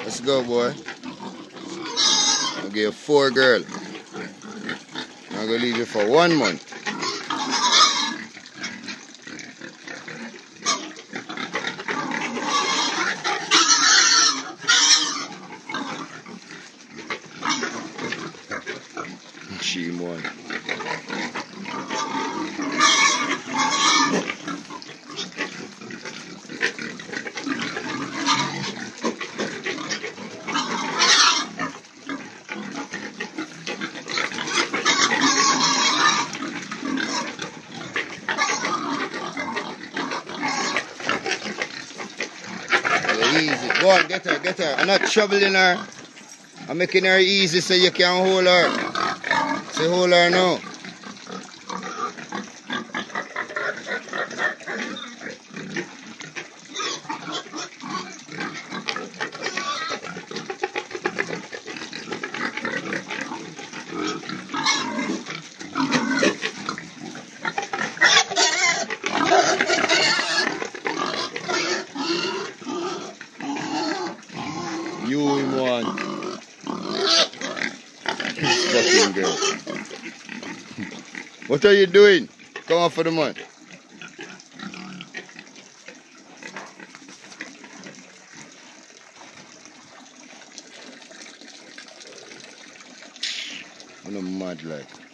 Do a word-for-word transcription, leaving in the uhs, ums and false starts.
Let's go, boy. I'll give you four, girl. I'm going to leave you for one month. She won. Easy. Go on, get her, get her. I'm not troubling her. I'm making her easy so you can hold her. Say hold her now. You in one. Fucking girl. What are you doing? Come on for the month. I'm not mad like.